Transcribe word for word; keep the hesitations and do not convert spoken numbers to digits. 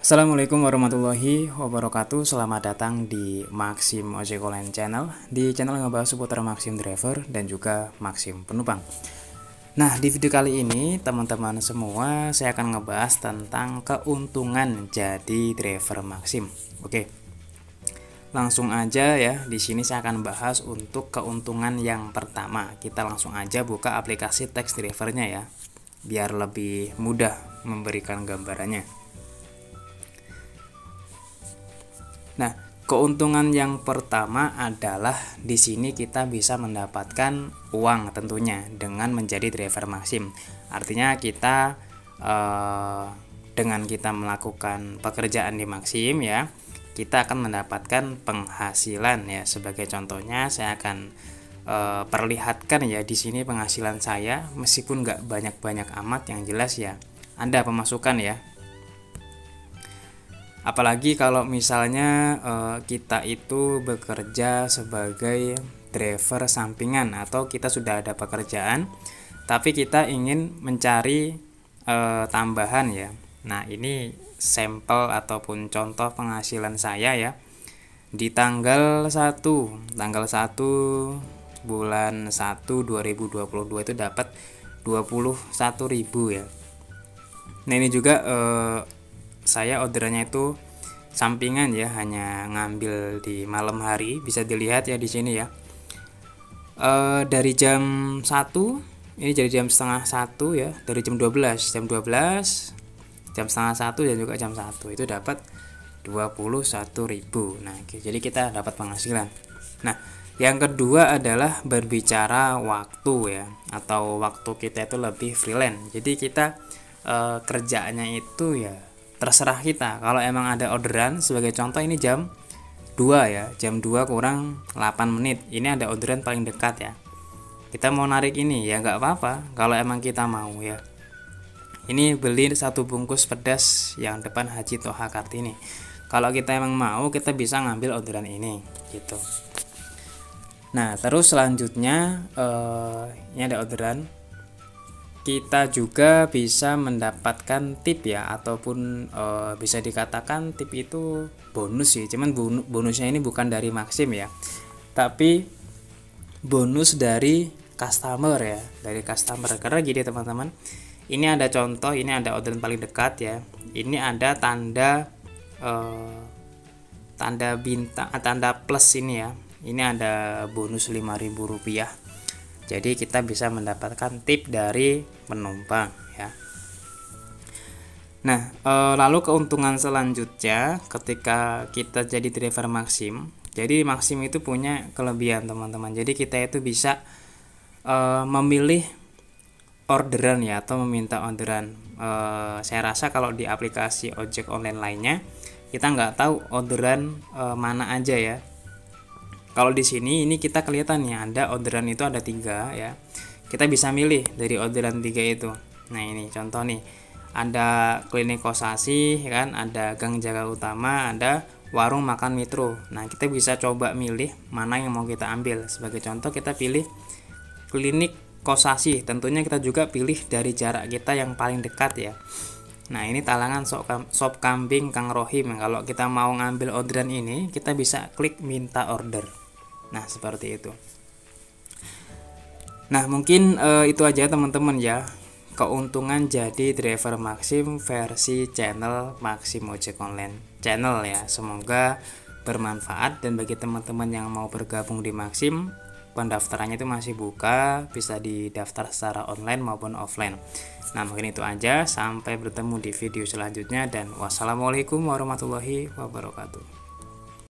Assalamualaikum warahmatullahi wabarakatuh. Selamat datang di Maxim Ojek Online Channel. Di channel ngebahas seputar Maxim Driver dan juga Maxim Penumpang. Nah, di video kali ini teman-teman semua saya akan ngebahas tentang keuntungan jadi driver Maxim. Oke. Langsung aja ya. Di sini saya akan bahas untuk keuntungan yang pertama. Kita langsung aja buka aplikasi Tax Drivernya ya. Biar lebih mudah memberikan gambarannya. Nah, keuntungan yang pertama adalah di sini kita bisa mendapatkan uang tentunya dengan menjadi driver Maxim. Artinya kita eh, dengan kita melakukan pekerjaan di Maxim ya, kita akan mendapatkan penghasilan ya. Sebagai contohnya saya akan eh, perlihatkan ya di sini penghasilan saya, meskipun nggak banyak-banyak amat, yang jelas ya ada pemasukan ya. Apalagi kalau misalnya eh, kita itu bekerja sebagai driver sampingan atau kita sudah ada pekerjaan tapi kita ingin mencari eh, tambahan ya. Nah, ini sampel ataupun contoh penghasilan saya ya. Di tanggal satu, tanggal satu bulan satu dua ribu dua puluh dua itu dapat dua puluh satu ribu ya. Nah, ini juga eh, saya orderannya itu sampingan ya, hanya ngambil di malam hari. Bisa dilihat ya di sini ya. E, dari jam satu ini jadi jam setengah satu ya, dari jam dua belas, jam dua belas, jam setengah satu dan juga jam satu itu dapat dua puluh satu ribu. Nah, jadi kita dapat penghasilan. Nah, yang kedua adalah berbicara waktu ya, atau waktu kita itu lebih freelance. Jadi kita e, kerjaannya itu ya terserah kita. Kalau emang ada orderan, sebagai contoh ini jam dua ya, jam dua kurang delapan menit, ini ada orderan paling dekat ya, kita mau narik ini ya nggak apa-apa kalau emang kita mau ya. Ini beli satu bungkus pedas yang depan Haji Toha Kartini, kalau kita emang mau kita bisa ngambil orderan ini gitu. Nah, terus selanjutnya eh, ini ada orderan, kita juga bisa mendapatkan tip ya, ataupun e, bisa dikatakan tip itu bonus sih, cuman bonusnya ini bukan dari Maxim ya, tapi bonus dari customer ya, dari customer. Karena gini teman-teman, ini ada contoh, ini ada orderan paling dekat ya, ini ada tanda e, tanda bintang, tanda plus ini ya, ini ada bonus lima ribu rupiah. Jadi kita bisa mendapatkan tip dari penumpang ya. Nah, e, lalu keuntungan selanjutnya ketika kita jadi driver Maxim. Jadi Maxim itu punya kelebihan teman-teman. Jadi kita itu bisa e, memilih orderan ya, atau meminta orderan. E, saya rasa kalau di aplikasi ojek online lainnya kita nggak tahu orderan e, mana aja ya. Kalau di sini ini kita kelihatan ya, ada orderan itu ada tiga ya. Kita bisa milih dari orderan tiga itu. Nah, ini contoh nih. Ada klinik Kosasi kan, ada Gang Jaga Utama, ada warung makan Metro. Nah, kita bisa coba milih mana yang mau kita ambil. Sebagai contoh kita pilih klinik Kosasi. Tentunya kita juga pilih dari jarak kita yang paling dekat ya. Nah, ini talangan sop kambing Kang Rohim. Kalau kita mau ngambil orderan ini, kita bisa klik minta order. Nah, seperti itu. Nah, mungkin e, itu aja teman-teman ya, keuntungan jadi driver Maxim versi channel Maxim Ojek Online Channel ya. Semoga bermanfaat, dan bagi teman-teman yang mau bergabung di Maxim, pendaftarannya itu masih buka, bisa didaftar secara online maupun offline. Nah, mungkin itu aja, sampai bertemu di video selanjutnya, dan wassalamualaikum warahmatullahi wabarakatuh.